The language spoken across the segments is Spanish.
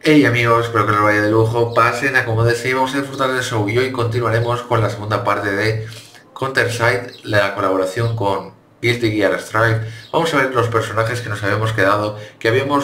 Hey amigos, espero que os vaya de lujo, pasen, acomódense y vamos a disfrutar del show. Y hoy continuaremos con la segunda parte de Counter-Strike, la colaboración con Guilty Gear Strive. Vamos a ver los personajes que nos habíamos quedado, que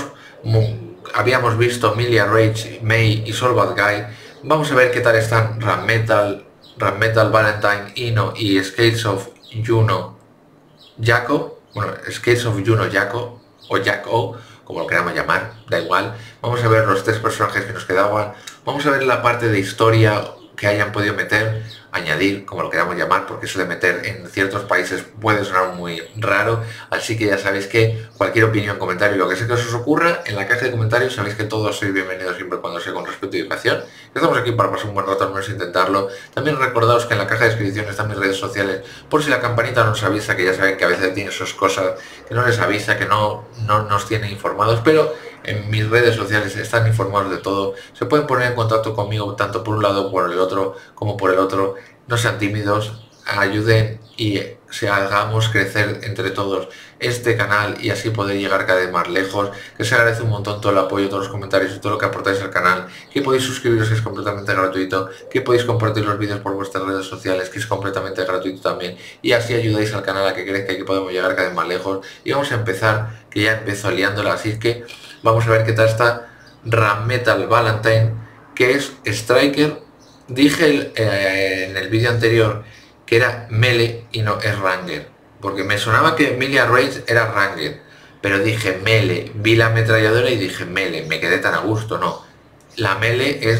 habíamos visto Milia Rage, Mei y Sol Bad Guy. Vamos a ver qué tal están Ram Metal, Valentine, Ino y Scales of Juno Jaco, bueno, Scales of Juno Jaco, o Jaco, como lo queramos llamar, da igual. Vamos a ver los tres personajes que nos quedaban, vamos a ver la parte de historia que hayan podido meter, añadir, como lo queramos llamar, porque eso de meter en ciertos países puede sonar muy raro, así que ya sabéis que cualquier opinión, comentario, lo que sea que os ocurra, en la caja de comentarios sabéis que todos sois bienvenidos siempre cuando sea con respeto y educación. Estamos aquí para pasar un buen rato, al menos intentarlo. También recordaos que en la caja de descripción están mis redes sociales, por si la campanita no os avisa, que ya saben que a veces tiene sus cosas que no les avisa, que no nos tiene informados, pero en mis redes sociales están informados de todo. Se pueden poner en contacto conmigo tanto por un lado por el otro como por el otro. No sean tímidos, ayuden y hagamos crecer entre todos este canal y así poder llegar cada vez más lejos. Que se agradece un montón todo el apoyo, todos los comentarios y todo lo que aportáis al canal, que podéis suscribiros, que es completamente gratuito, que podéis compartir los vídeos por vuestras redes sociales, que es completamente gratuito también, y así ayudáis al canal a que crezca y que podamos llegar cada vez más lejos. Y vamos a empezar, que ya empezó liándola, así que vamos a ver qué tal está Ram Metal Valentine, que es Striker. Dije en el vídeo anterior que era Melee y no es Ranger, porque me sonaba que Milia Rage era Ranger, pero dije Melee, vi la ametralladora y dije Melee, me quedé tan a gusto. No, la Melee es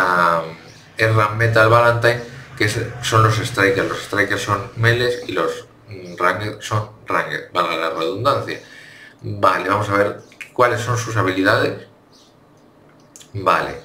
Ram Metal Valentine, que son los Strikers son Melees y los Ranger son Ranger, valga la redundancia. Vale, vamos a ver cuáles son sus habilidades. Vale.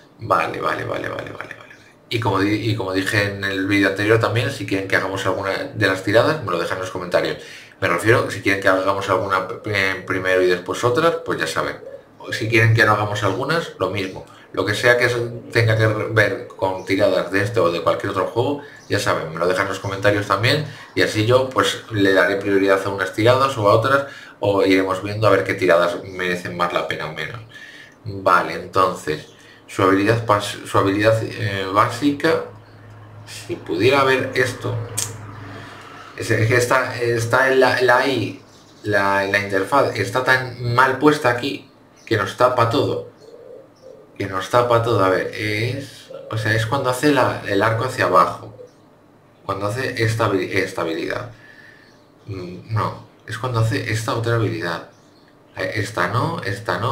Y como dije en el vídeo anterior también, si quieren que hagamos alguna de las tiradas, me lo dejan en los comentarios. Me refiero, si quieren que hagamos alguna primero y después otras, pues ya saben. Si quieren que no hagamos algunas, lo mismo. Lo que sea que tenga que ver con tiradas de este o de cualquier otro juego, ya saben, me lo dejan en los comentarios también, y así yo pues le daré prioridad a unas tiradas o a otras, o iremos viendo a ver qué tiradas merecen más la pena o menos. Vale, entonces su habilidad básica, si pudiera ver esto, es que está en la interfaz está tan mal puesta aquí que nos tapa todo, a ver, es cuando hace el arco hacia abajo, cuando hace esta habilidad. No, es cuando hace esta otra habilidad. Esta no,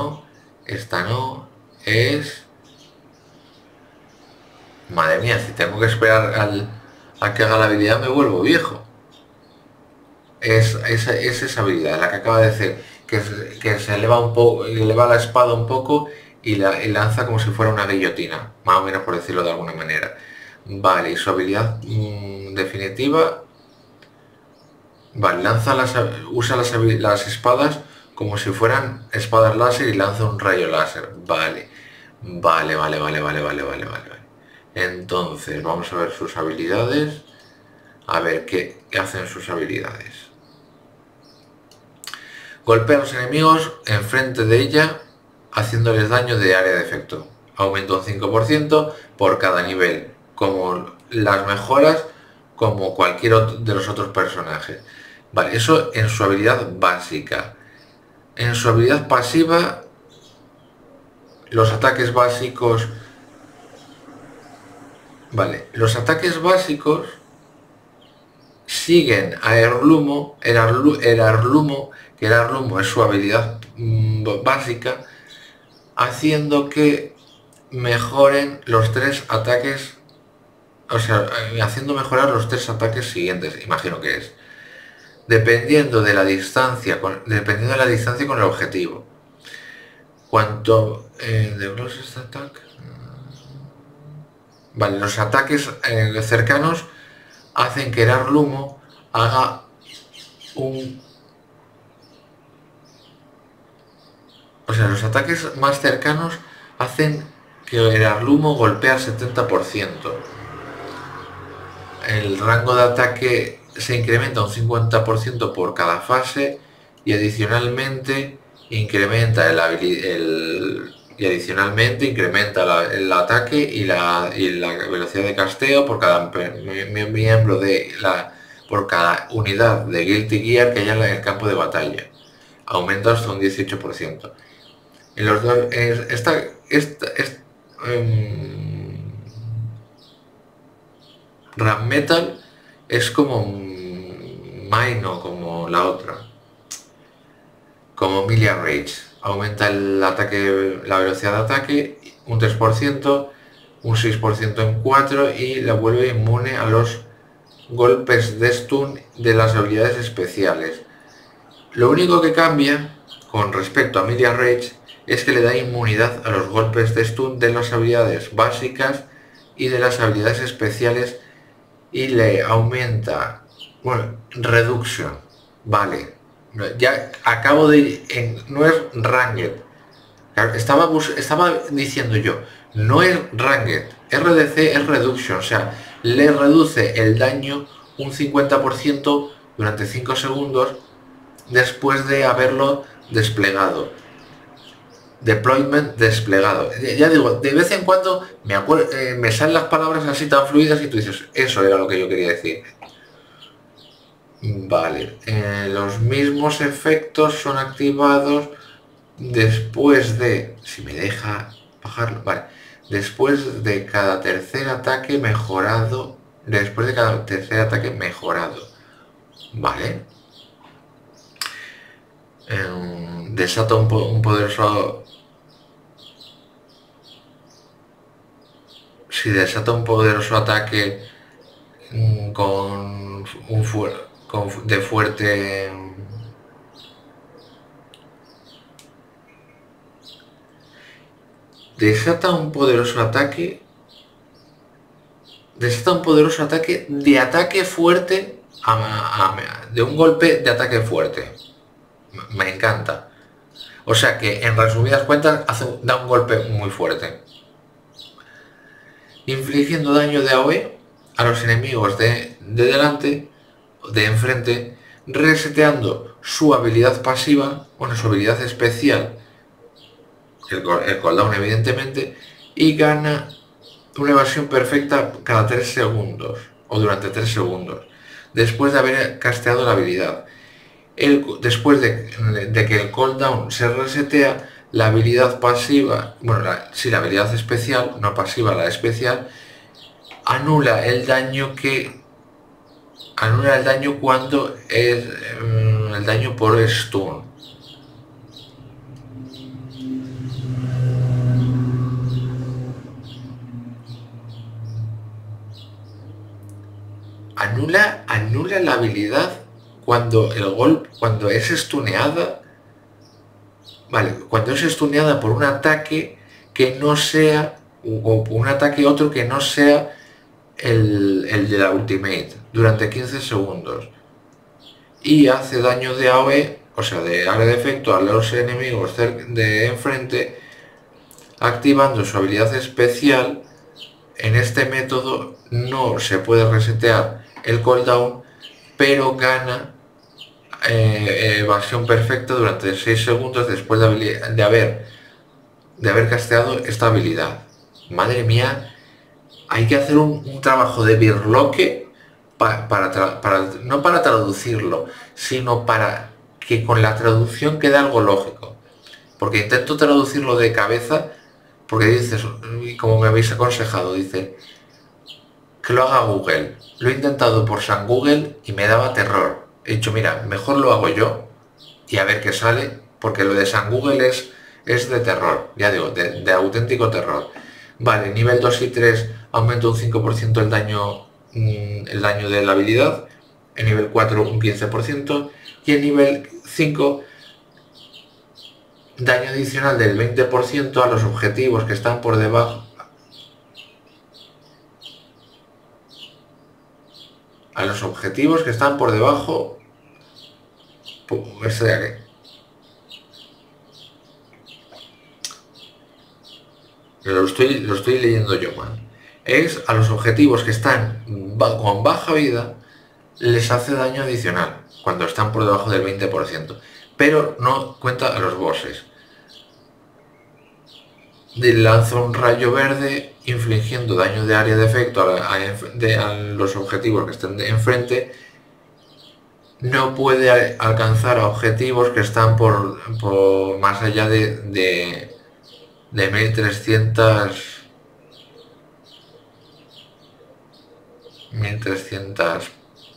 es... Madre mía, si tengo que esperar a que haga la habilidad me vuelvo viejo. Es esa habilidad, la que acaba de decir, que se eleva un poco, eleva la espada un poco y lanza como si fuera una guillotina, más o menos, por decirlo de alguna manera. Vale, y su habilidad definitiva... Vale, usa las espadas como si fueran espadas láser y lanza un rayo láser. Vale. Entonces, vamos a ver sus habilidades. A ver qué hacen sus habilidades. Golpea a los enemigos enfrente de ella, haciéndoles daño de área de efecto. Aumenta un 5% por cada nivel, como las mejoras, como cualquier otro de los otros personajes. Vale, eso en su habilidad básica. En su habilidad pasiva, los ataques básicos... Vale, los ataques básicos siguen a Erlumo, que Erlumo es su habilidad básica, haciendo que mejoren los tres ataques, o sea, haciendo mejorar los tres ataques siguientes, imagino que es. Dependiendo de la distancia con el objetivo. Cuanto de closest attack. Vale, los ataques cercanos hacen que Erlumo haga o sea, los ataques más cercanos hacen que Erlumo golpee al 70%. El rango de ataque se incrementa un 50% por cada fase y adicionalmente incrementa y adicionalmente incrementa el ataque y la velocidad de casteo por cada miembro por cada unidad de Guilty Gear que haya en el campo de batalla. Aumenta hasta un 18%. En los dos, Ram Metal es como Maino, como la otra, como Milia Rage. Aumenta el ataque, la velocidad de ataque un 3%, un 6% en 4 y la vuelve inmune a los golpes de stun de las habilidades especiales. Lo único que cambia con respecto a Milia Rage es que le da inmunidad a los golpes de stun de las habilidades básicas y de las habilidades especiales y le aumenta, bueno, reduction, vale, ya acabo de, no es Ranged, estaba diciendo yo, no es Ranged, RDC es reduction, o sea, le reduce el daño un 50% durante 5 segundos después de haberlo desplegado. Deployment desplegado. Ya digo, de vez en cuando me salen las palabras así tan fluidas y tú dices, eso era lo que yo quería decir. Vale, los mismos efectos son activados después de, si me deja bajarlo, vale, después de cada tercer ataque mejorado, vale. Desata un poderoso. Si desata un poderoso ataque de fuerte. Desata un poderoso ataque. Desata un poderoso ataque de ataque fuerte de un golpe de ataque fuerte. Me encanta. O sea que en resumidas cuentas da un golpe muy fuerte. Infligiendo daño de AoE a los enemigos de delante, de enfrente, reseteando su habilidad pasiva, bueno, su habilidad especial, el cooldown evidentemente, y gana una evasión perfecta cada 3 segundos, o durante 3 segundos, después de haber casteado la habilidad. Después de que el cooldown se resetea, la habilidad pasiva, bueno, la habilidad especial, no pasiva, la especial, anula el daño cuando es el daño por stun. Anula la habilidad cuando es stuneada. Vale, cuando es stuneada por un ataque que no sea, o un ataque otro que no sea el de la ultimate, durante 15 segundos. Y hace daño de AoE, o sea, de área de efecto a los enemigos de enfrente, activando su habilidad especial. En este método no se puede resetear el cooldown, pero gana evasión perfecta durante 6 segundos después de haber casteado esta habilidad. Madre mía, hay que hacer un trabajo de birloque no para traducirlo, sino para que con la traducción quede algo lógico. Porque intento traducirlo de cabeza, porque dices, como me habéis aconsejado, dice que lo haga Google. Lo he intentado por San Google y me daba terror. He dicho, mira, mejor lo hago yo y a ver qué sale, porque lo de San Google es de terror, ya digo, de auténtico terror. Vale, nivel 2 y 3 aumenta un 5% el daño de la habilidad, en nivel 4 un 15% y en nivel 5 daño adicional del 20% a los objetivos que están por debajo. A los objetivos que están por debajo. Este de aquí. Lo estoy leyendo yo mal. Es a los objetivos que están con baja vida, les hace daño adicional cuando están por debajo del 20%, pero no cuenta a los bosses. lanza un rayo verde infligiendo daño de área de efecto a los objetivos que estén enfrente. No puede alcanzar a objetivos que están por más allá de 1300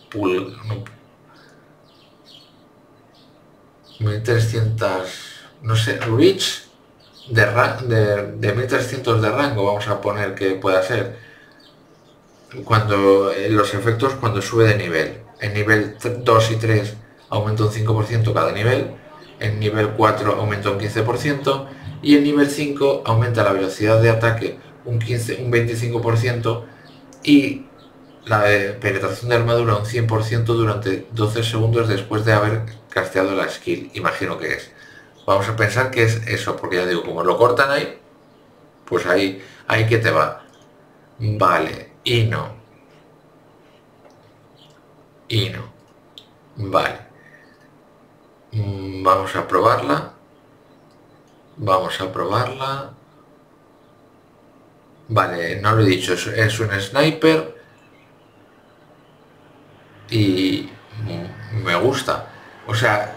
no sé, reach de 1300 de rango, vamos a poner que pueda ser, cuando los efectos cuando sube de nivel. En nivel 2 y 3 aumenta un 5% cada nivel, en nivel 4 aumenta un 15% y en nivel 5 aumenta la velocidad de ataque un 25% y la penetración de armadura un 100% durante 12 segundos después de haber casteado la skill, imagino que es. Vamos a pensar que es eso, porque ya digo, como lo cortan ahí, pues ahí que te va. Vale, y no. Vale. Vamos a probarla. Vale, no lo he dicho, es un sniper y me gusta. O sea,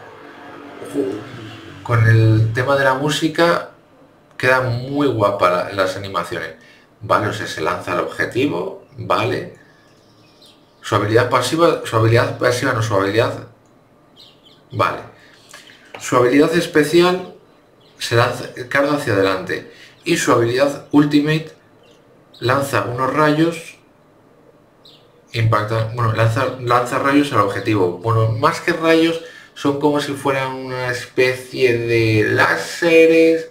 con el tema de la música queda muy guapa las animaciones. Vale, o sea, se lanza al objetivo, vale. Su habilidad pasiva no, su habilidad... Vale. Su habilidad especial se lanza, carga hacia adelante. Y su habilidad ultimate lanza unos rayos, lanza rayos al objetivo. Bueno, más que rayos, son como si fueran una especie de láseres.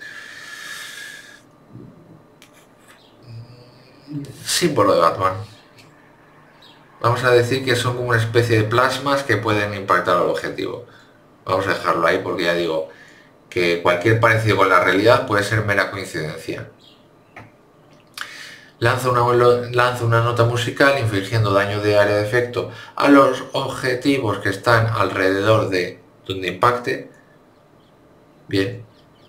Símbolo de Batman. Vamos a decir que son como una especie de plasmas que pueden impactar al objetivo. Vamos a dejarlo ahí porque ya digo que cualquier parecido con la realidad puede ser mera coincidencia. Lanza una nota musical infligiendo daño de área de efecto a los objetivos que están alrededor de donde impacte. Bien.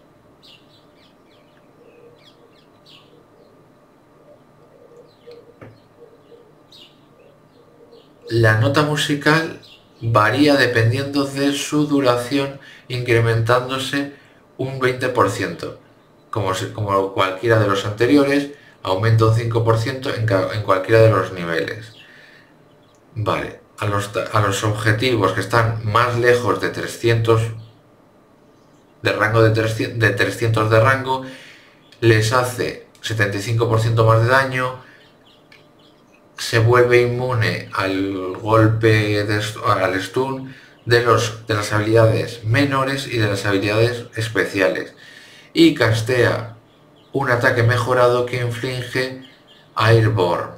La nota musical varía dependiendo de su duración, incrementándose un 20%. Como cualquiera de los anteriores, aumenta un 5% en cualquiera de los niveles. Vale, a los objetivos que están más lejos de 300 de rango de 300 de rango, les hace 75% más de daño, se vuelve inmune al golpe, al stun de las habilidades menores y de las habilidades especiales, y castea un ataque mejorado que inflige Airborne.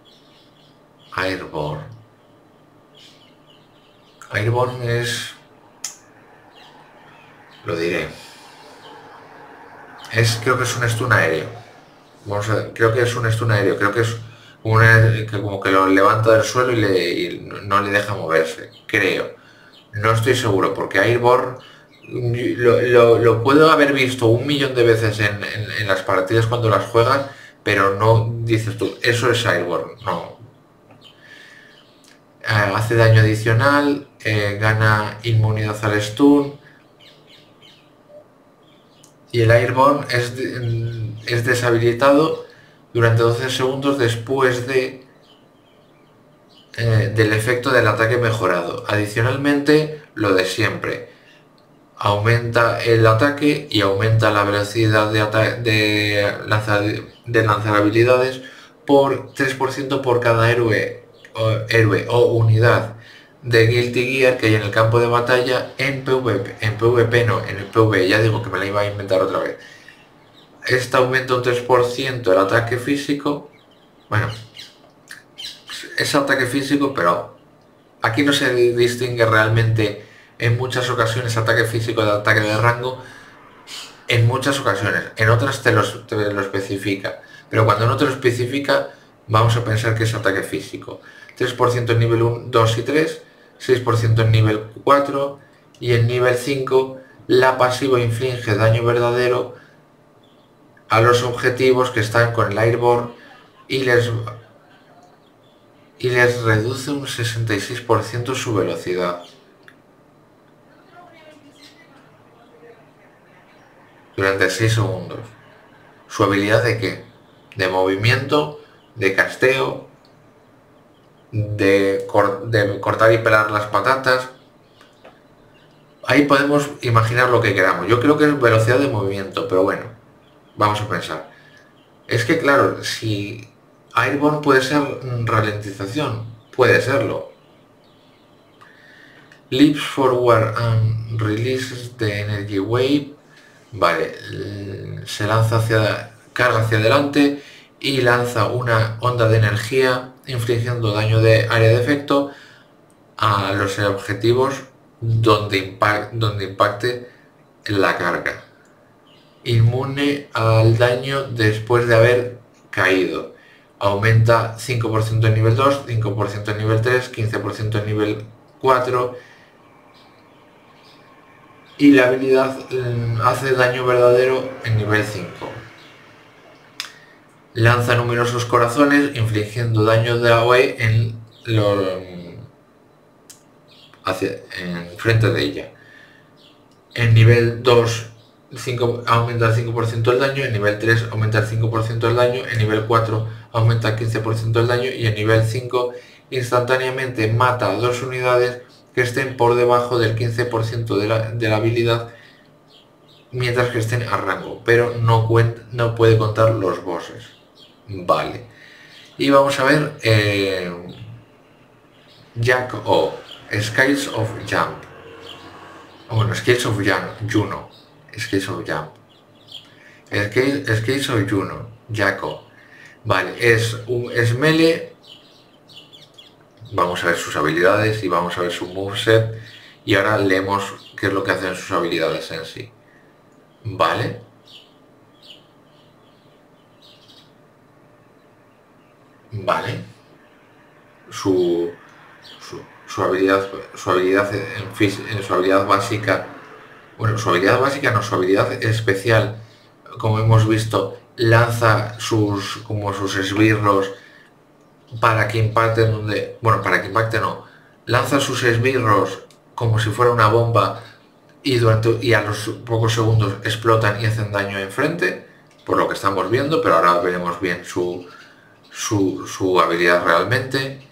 Airborne es... lo diré. Creo que es un stun aéreo. Creo que es un stun aéreo. Creo que es como que lo levanta del suelo y no le deja moverse. Creo. No estoy seguro porque Airborne lo puedo haber visto 1.000.000 de veces en las partidas cuando las juegas, pero no dices tú, eso es Airborne. No. Hace daño adicional, gana inmunidad al stun. Y el Airborne es deshabilitado durante 12 segundos después del efecto del ataque mejorado. Adicionalmente, lo de siempre. Aumenta el ataque y aumenta la velocidad de lanzar habilidades por 3% por cada héroe o unidad de Guilty Gear que hay en el campo de batalla en PvP, en el PvE, ya digo que me la iba a inventar otra vez. Este aumenta un 3% el ataque físico, bueno, es ataque físico, pero aquí no se distingue realmente en muchas ocasiones ataque físico de ataque de rango, en muchas ocasiones, en otras te lo especifica, pero cuando no te lo especifica, vamos a pensar que es ataque físico. 3% en nivel 1, 2 y 3, 6% en nivel 4 y en nivel 5 la pasiva inflige daño verdadero a los objetivos que están con el Airborne y les reduce un 66% su velocidad durante 6 segundos. ¿Su habilidad de qué? De movimiento, de casteo, de cortar y pelar las patatas. Ahí podemos imaginar lo que queramos. Yo creo que es velocidad de movimiento, pero bueno, vamos a pensar. Es que claro, si Airborne puede ser ralentización, puede serlo. Leaps forward and releases the energy wave. Vale, se lanza carga hacia adelante y lanza una onda de energía infligiendo daño de área de efecto a los objetivos donde impacte la carga. Inmune al daño después de haber caído. Aumenta 5% en nivel 2, 5% en nivel 3, 15% en nivel 4. Y la habilidad hace daño verdadero en nivel 5. Lanza numerosos corazones infligiendo daño de AOE en frente de ella. En nivel 2 aumenta el 5% el daño, en nivel 3 aumenta el 5% el daño, en nivel 4 aumenta el 15% el daño y en nivel 5 instantáneamente mata a 2 unidades que estén por debajo del 15% de la habilidad mientras que estén a rango, pero no puede contar los bosses. Vale. Y vamos a ver Jack O, Scales of Jump. Bueno, Scales of Juno. Scales of Jump. Scales of Juno. Jack O. Vale, es melee. Vamos a ver sus habilidades y vamos a ver su moveset. Y ahora leemos qué es lo que hacen sus habilidades en sí. Vale. Vale. Su habilidad básica. Bueno, su habilidad básica no, su habilidad especial, como hemos visto, lanza sus esbirros para que impacten donde. Bueno, para que impacte no. Lanza sus esbirros como si fuera una bomba y a los pocos segundos explotan y hacen daño enfrente, por lo que estamos viendo, pero ahora veremos bien su habilidad realmente.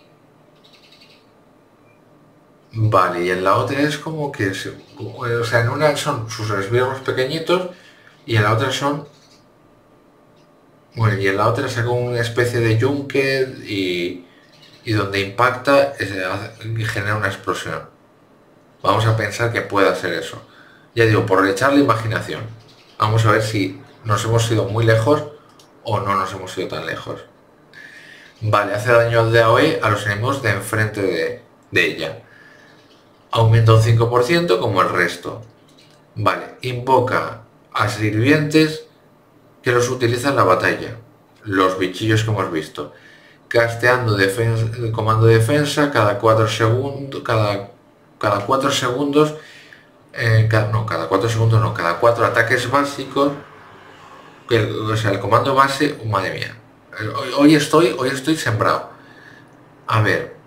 Vale, y en la otra es como que, o sea, en una son sus esbirros pequeñitos y en la otra son, bueno, y en la otra es como una especie de yunque y donde impacta y genera una explosión. Vamos a pensar que pueda ser eso. Ya digo, por echar la imaginación. Vamos a ver si nos hemos ido muy lejos o no nos hemos ido tan lejos. Vale, hace daño de AOE a los enemigos de enfrente de ella. Aumenta un 5% como el resto. Vale, invoca a sirvientes que los utiliza en la batalla. Los bichillos que hemos visto. Casteando comando de defensa cada 4 segundos. Cada 4 segundos. Cada 4 segundos no, cada 4 ataques básicos. O sea, el comando base, madre mía. Hoy estoy sembrado. A ver.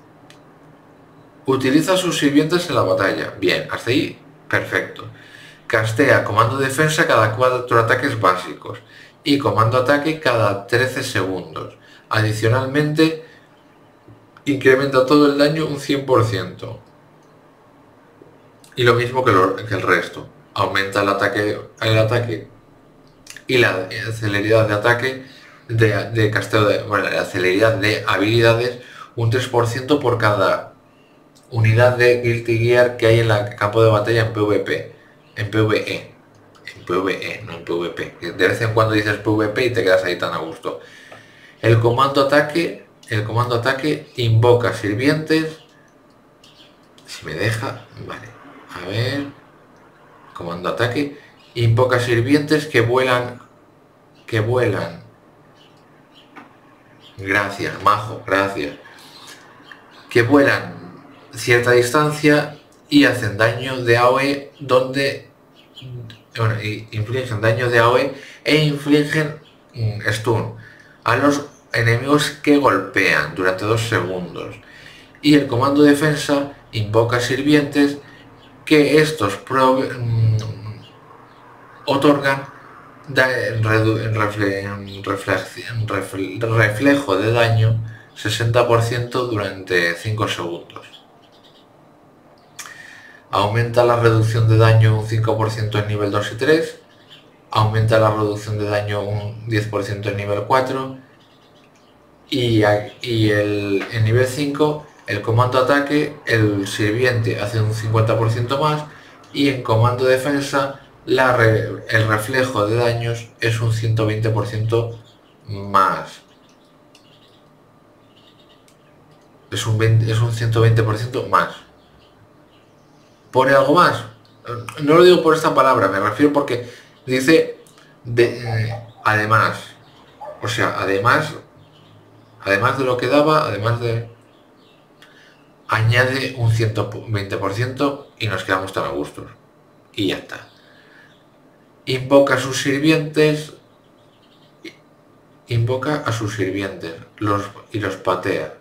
Utiliza sus sirvientes en la batalla. Bien, hasta ahí, perfecto. Castea comando defensa cada 4 ataques básicos y comando ataque cada 13 segundos. Adicionalmente, incrementa todo el daño un 100%. Y lo mismo que el resto. Aumenta el ataque y la celeridad de ataque de casteo la celeridad de habilidades un 3% por cada unidad de Guilty Gear que hay en el campo de batalla en PvP, en PvE, no en PvP. De vez en cuando dices PvP y te quedas ahí tan a gusto. El comando ataque invoca sirvientes. Si me deja, vale. A ver, comando ataque invoca sirvientes que vuelan. Gracias, majo, gracias. Que vuelan cierta distancia y hacen daño de AOE donde bueno, y infligen daño de AoE e infligen stun a los enemigos que golpean durante 2 segundos. Y el comando defensa invoca sirvientes que estos otorgan reflejo de daño 60% durante 5 segundos. Aumenta la reducción de daño un 5% en nivel 2 y 3. Aumenta la reducción de daño un 10% en nivel 4. Y en nivel 5, el comando ataque, el sirviente hace un 50% más. Y en comando defensa, el reflejo de daños es un 120% más. Es un 120% más. ¿Pone algo más? No lo digo por esta palabra, me refiero porque dice además. O sea, además de lo que daba, añade un 120% y nos quedamos tan a gustos. Y ya está. Invoca a sus sirvientes y los patea,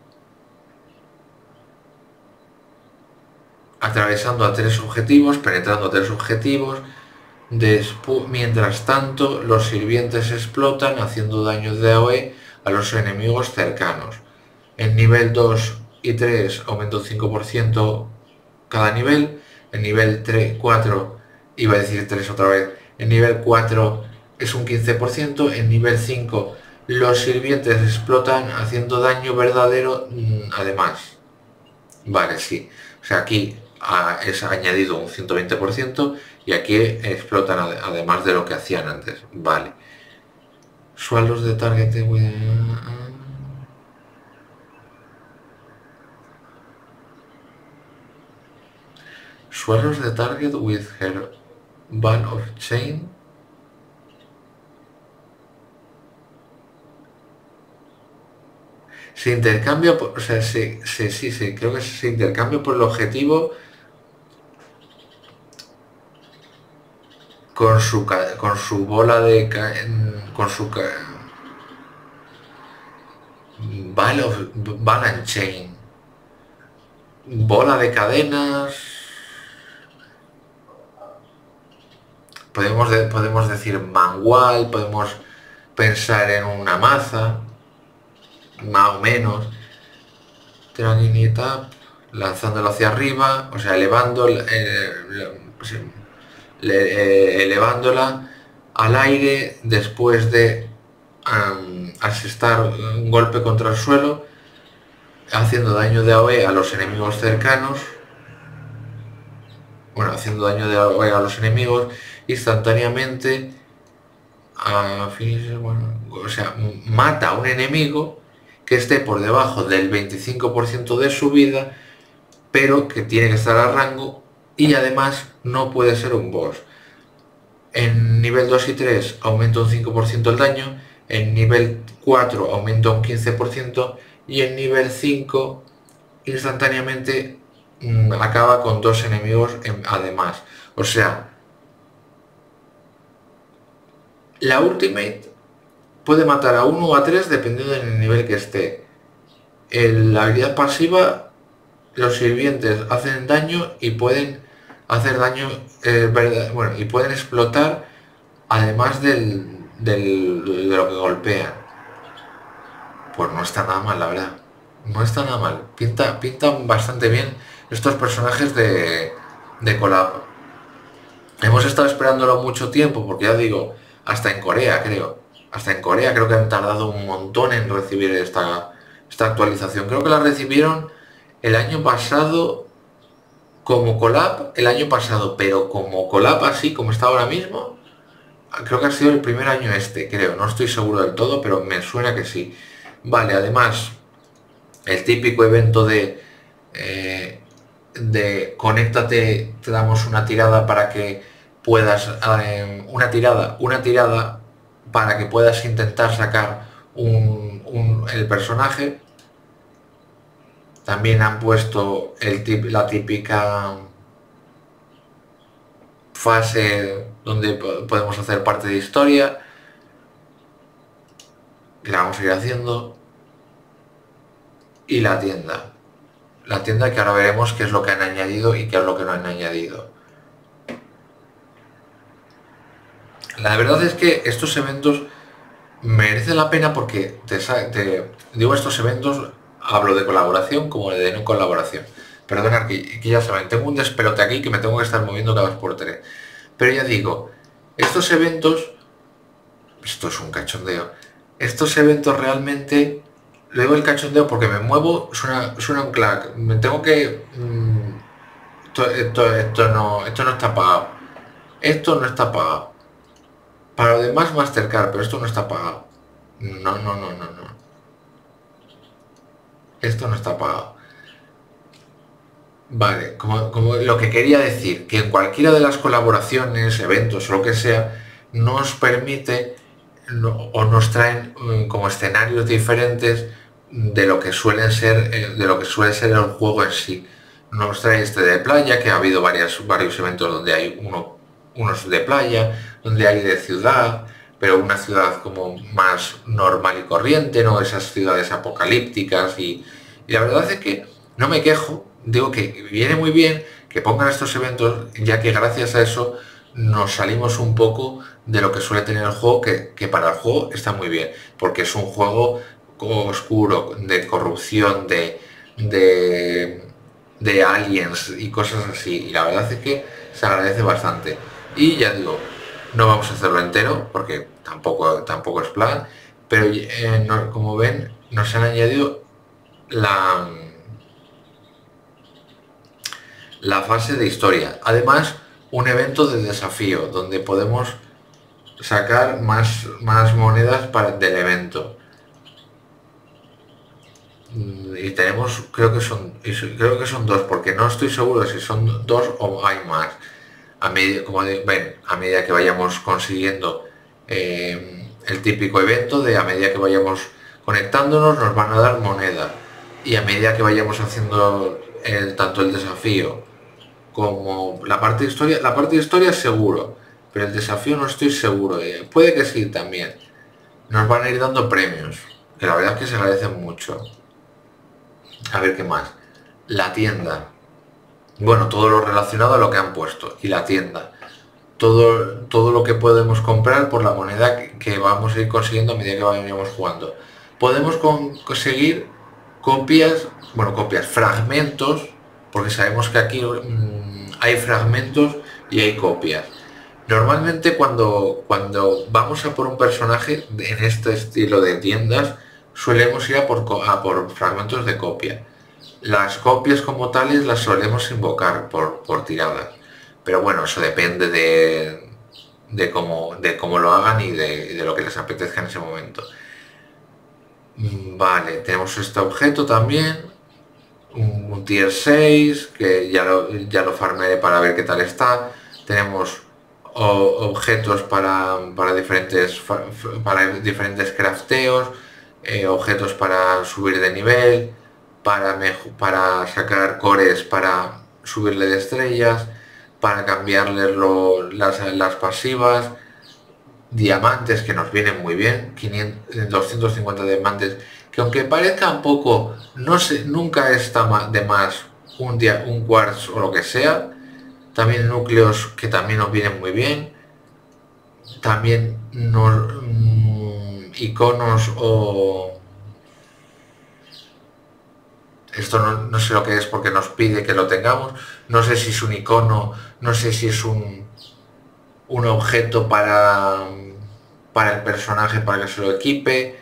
atravesando a 3 objetivos, penetrando a 3 objetivos. Mientras tanto, los sirvientes explotan haciendo daño de AoE a los enemigos cercanos. En nivel 2 y 3 aumenta un 5% cada nivel. En nivel 4, iba a decir 3 otra vez, en nivel 4 es un 15%. En nivel 5 los sirvientes explotan haciendo daño verdadero además. Vale, sí. O sea, aquí es añadido un 120% y aquí explotan además de lo que hacían antes. Vale. Swallows de target with... Swallows the target with her ball of chain. Se intercambia por... O sea, sí, creo que se intercambia por el objetivo con su bola de... con su... Ball and chain. Bola de cadenas. Podemos decir mangual, podemos pensar en una maza, más o menos. Tracking tap, lanzándolo hacia arriba, o sea, elevándola al aire después de asestar un golpe contra el suelo, haciendo daño de AoE a los enemigos cercanos. Bueno, haciendo daño de AoE a los enemigos instantáneamente. O sea, mata a un enemigo que esté por debajo del 25% de su vida, pero que tiene que estar a rango y además no puede ser un boss. En nivel 2 y 3 aumenta un 5% el daño, en nivel 4 aumenta un 15% y en nivel 5 instantáneamente acaba con 2 enemigos además. O sea, la ultimate puede matar a 1 o a 3 dependiendo del nivel que esté. La habilidad pasiva, los sirvientes hacen daño y pueden hacer daño, y pueden explotar además de lo que golpean. Pues no está nada mal, la verdad. No está nada mal. Pintan bastante bien estos personajes de collab. Hemos estado esperándolo mucho tiempo porque ya digo, hasta en Corea creo que han tardado un montón en recibir esta actualización. Creo que la recibieron el año pasado como collab, pero como collab así como está ahora mismo, creo que ha sido el primer año creo, no estoy seguro del todo, pero me suena que sí. Vale, además, el típico evento de conéctate, te damos una tirada para que puedas, una tirada para que puedas intentar sacar el personaje. También han puesto la típica fase donde podemos hacer parte de historia, que la vamos a ir haciendo, y la tienda que ahora veremos qué es lo que han añadido y qué es lo que no han añadido. La verdad es que estos eventos merecen la pena porque digo estos eventos, hablo de colaboración como de no colaboración. Perdonad que ya saben, tengo un despelote aquí que me tengo que estar moviendo cada 2x3. Pero ya digo, estos eventos, esto es un cachondeo, estos eventos realmente, le digo el cachondeo porque me muevo, suena un clac, me tengo que... esto no está pagado. Esto no está pagado. Para lo demás Mastercard, pero esto no está pagado. No. Esto no está pagado. Vale, como lo que quería decir, que en cualquiera de las colaboraciones, eventos o lo que sea, nos permite o nos traen como escenarios diferentes de lo que suelen ser, el juego en sí. Nos trae este de playa, que ha habido varios eventos donde hay unos de playa, donde hay de ciudad, pero una ciudad como más normal y corriente, no esas ciudades apocalípticas, y la verdad es que no me quejo, digo que viene muy bien que pongan estos eventos, ya que gracias a eso nos salimos un poco de lo que suele tener el juego, que para el juego está muy bien, porque es un juego oscuro, de corrupción, de aliens y cosas así, y la verdad es que se agradece bastante. Y ya digo, no vamos a hacerlo entero porque tampoco es plan, pero como ven, nos han añadido la fase de historia. Además, un evento de desafío donde podemos sacar más monedas del evento. Y tenemos, creo que son dos, porque no estoy seguro si son dos o hay más. Como ven, a medida que vayamos consiguiendo el típico evento, a medida que vayamos conectándonos nos van a dar moneda, y a medida que vayamos haciendo tanto el desafío como la parte de historia seguro, pero el desafío no estoy seguro puede que sí también, nos van a ir dando premios, que la verdad es que se agradecen mucho. A ver qué más. La tienda, bueno, todo lo relacionado a lo que han puesto, y la tienda, todo lo que podemos comprar por la moneda que vamos a ir consiguiendo a medida que vayamos jugando. Podemos conseguir fragmentos, porque sabemos que aquí hay fragmentos y hay copias. Normalmente cuando vamos a por un personaje en este estilo de tiendas, solemos ir a por fragmentos de copia. Las copias como tales las solemos invocar por tiradas, pero bueno, eso depende de cómo lo hagan y de lo que les apetezca en ese momento. Vale, tenemos este objeto también, un tier 6, que ya lo farmearé para ver qué tal está. Tenemos objetos para diferentes crafteos, objetos para subir de nivel, para sacar cores, para subirle de estrellas, para cambiarle las pasivas, diamantes que nos vienen muy bien, 250 diamantes, que aunque parezca poco, nunca está de más un quartz o lo que sea. También núcleos que también nos vienen muy bien, también iconos o... Esto no sé lo que es porque nos pide que lo tengamos, no sé si es un icono, no sé si es un objeto para el personaje, para que se lo equipe,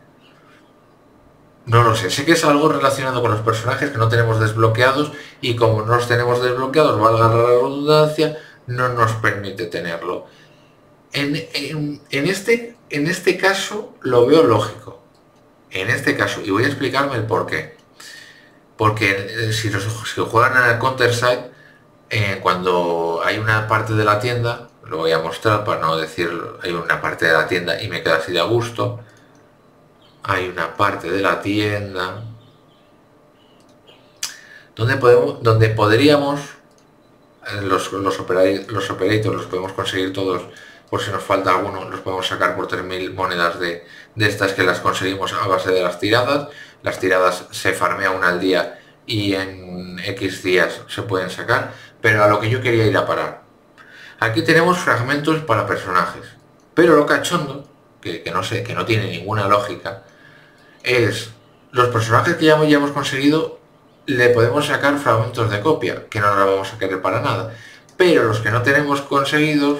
no lo sé que es algo relacionado con los personajes que no tenemos desbloqueados, y como no los tenemos desbloqueados, valga la redundancia, no nos permite tenerlo. En este caso lo veo lógico, en este caso, y voy a explicarme el por qué. Porque si juegan a Counter-Strike, cuando hay una parte de la tienda, lo voy a mostrar para no decir hay una parte de la tienda y me quedo así de a gusto. Hay una parte de la tienda donde podríamos los operators los podemos conseguir todos, por si nos falta alguno los podemos sacar por 3000 monedas de estas que las conseguimos a base de las tiradas. Las tiradas se farmea una al día y en X días se pueden sacar, pero a lo que yo quería ir a parar. Aquí tenemos fragmentos para personajes, pero lo cachondo, que no sé, que no tiene ninguna lógica, es los personajes que ya hemos conseguido le podemos sacar fragmentos de copia, que no nos vamos a querer para nada, pero los que no tenemos conseguidos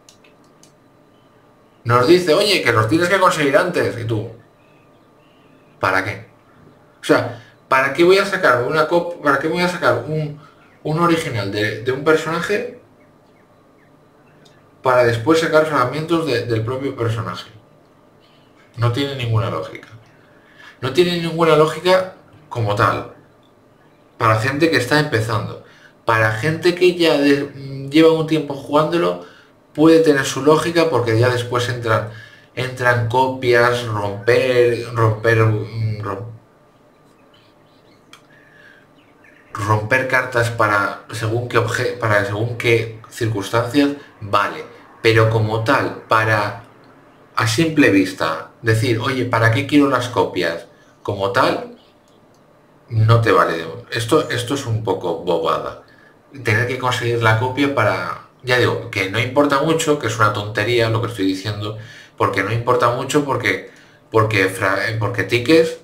nos dice, oye, que los tienes que conseguir antes, y tú, ¿para qué? O sea, ¿para qué voy a sacar para qué voy a sacar un original de un personaje para después sacar fragmentos del propio personaje? No tiene ninguna lógica. No tiene ninguna lógica como tal. Para gente que está empezando. Para gente que ya lleva un tiempo jugándolo, puede tener su lógica porque ya después entran copias, romper cartas para según qué circunstancias, vale. Pero como tal, para a simple vista decir, oye, ¿para qué quiero las copias? Como tal, no te vale. Esto es un poco bobada. Tener que conseguir la copia para... Ya digo, que no importa mucho, que es una tontería lo que estoy diciendo, porque no importa mucho porque tickets...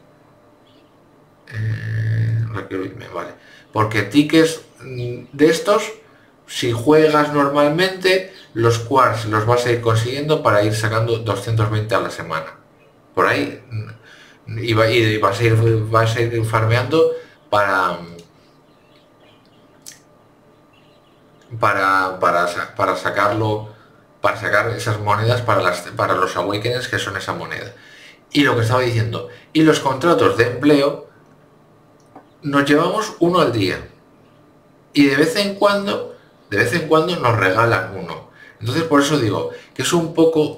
vale. Porque tickets de estos, si juegas normalmente, los quarks los vas a ir consiguiendo para ir sacando 220 a la semana. Por ahí... Y vas a ir farmeando para sacarlo, para sacar esas monedas para los awakenings, que son esa moneda. Y lo que estaba diciendo, y los contratos de empleo nos llevamos uno al día y de vez en cuando nos regalan uno. Entonces por eso digo que es un poco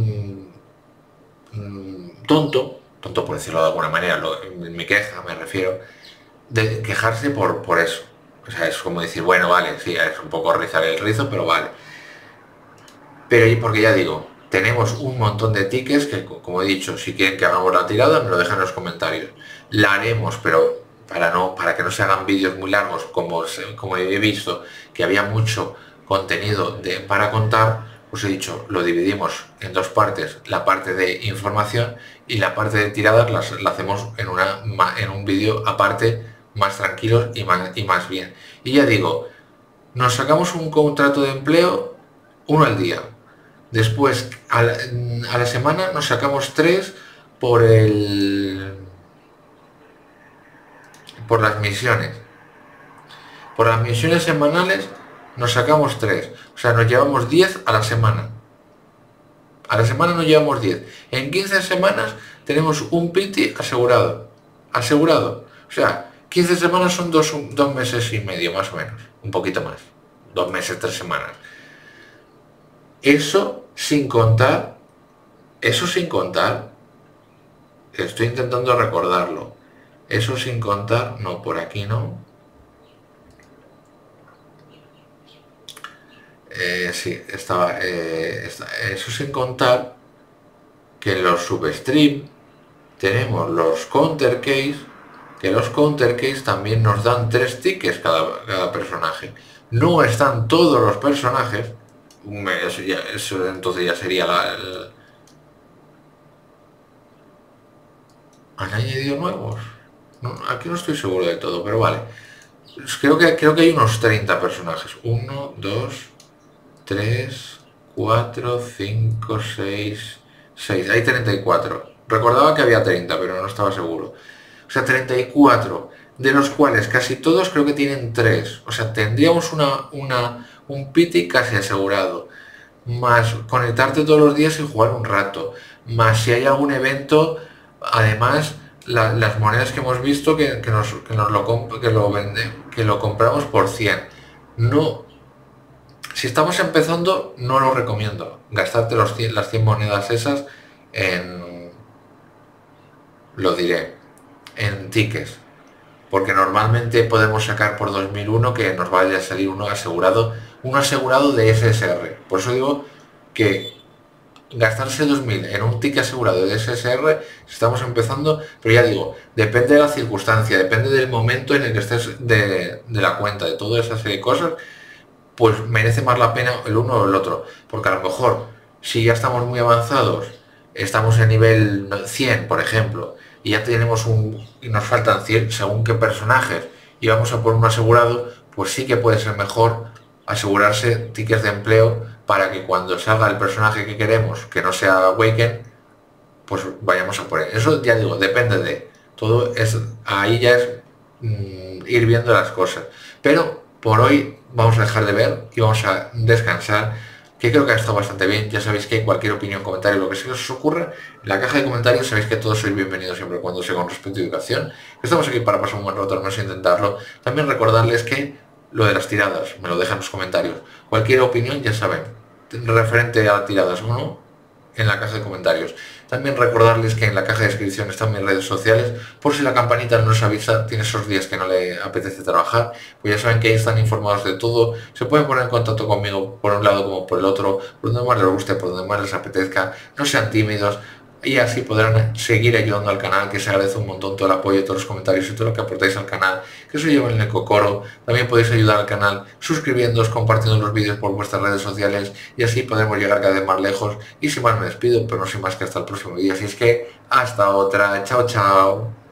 tonto por decirlo de alguna manera, mi queja me refiero, de quejarse por eso. O sea, es como decir, bueno, vale, sí, es un poco rizar el rizo, pero vale. Pero porque ya digo, tenemos un montón de tickets que, como he dicho, si quieren que hagamos la tirada, me lo dejan en los comentarios. La haremos, pero para que no se hagan vídeos muy largos, como he visto que había mucho contenido para contar, os he dicho, lo dividimos en dos partes, la parte de información y la parte de tiradas la hacemos en un vídeo aparte, más tranquilos y más bien. Y ya digo, nos sacamos un contrato de empleo uno al día. Después, a la semana nos sacamos 3 por las misiones. Por las misiones semanales nos sacamos 3. O sea, nos llevamos 10 a la semana. A la semana nos llevamos 10. En 15 semanas tenemos un piti asegurado. Asegurado. O sea, 15 semanas son 2 meses y medio, más o menos. Un poquito más. 2 meses, 3 semanas. Eso sin contar, estoy intentando recordarlo. Eso sin contar, no, por aquí no. Sí, estaba, eso sin contar que en los substream tenemos los counter case, que los counter case también nos dan 3 tickets cada personaje. No están todos los personajes, eso entonces ya sería ¿Han añadido nuevos? No, aquí no estoy seguro de todo, pero vale. Creo que hay unos 30 personajes. 1, 2, 3, 4, 5, 6... Hay 34. Recordaba que había 30, pero no estaba seguro. O sea, 34, de los cuales casi todos creo que tienen 3. O sea, tendríamos un piti casi asegurado. Más conectarte todos los días y jugar un rato. Más si hay algún evento, además las monedas que hemos visto que lo compramos por 100. No, si estamos empezando, no lo recomiendo. Gastarte las 100 monedas esas lo diré, en tickets. porque normalmente podemos sacar por 2001 que nos vaya a salir uno asegurado de SSR. Por eso digo que gastarse 2000 en un ticket asegurado de SSR, estamos empezando, pero ya digo, depende de la circunstancia, depende del momento en el que estés de la cuenta, de toda esa serie de cosas, pues merece más la pena el uno o el otro, porque a lo mejor si ya estamos muy avanzados, estamos en nivel 100, por ejemplo, y ya tenemos y nos faltan 100 según qué personajes, y vamos a por un asegurado, pues sí que puede ser mejor asegurarse tickets de empleo para que cuando salga el personaje que queremos, que no sea Awaken, pues vayamos a por él. Eso ya digo, depende de todo, ahí ya es ir viendo las cosas. Pero por hoy vamos a dejar de ver y vamos a descansar, que creo que ha estado bastante bien. Ya sabéis que cualquier opinión, comentario, lo que se os ocurra, en la caja de comentarios sabéis que todos sois bienvenidos siempre cuando sea con respeto a educación. Estamos aquí para pasar un buen rato, al menos intentarlo. También recordarles que lo de las tiradas, me lo dejan en los comentarios. Cualquier opinión, ya saben, referente a tiradas o no, en la caja de comentarios. También recordarles que en la caja de descripción están mis redes sociales, por si la campanita no os avisa, tiene esos días que no le apetece trabajar, pues ya saben que ahí están informados de todo, se pueden poner en contacto conmigo por un lado como por el otro, por donde más les guste, por donde más les apetezca, no sean tímidos, y así podrán seguir ayudando al canal, que se agradece un montón todo el apoyo, todos los comentarios y todo lo que aportáis al canal, que eso lleva en el cocoro. También podéis ayudar al canal suscribiéndoos, compartiendo los vídeos por vuestras redes sociales y así podremos llegar cada vez más lejos. Y sin más me despido, pero no sin más que hasta el próximo vídeo. Así es que hasta otra, chao chao.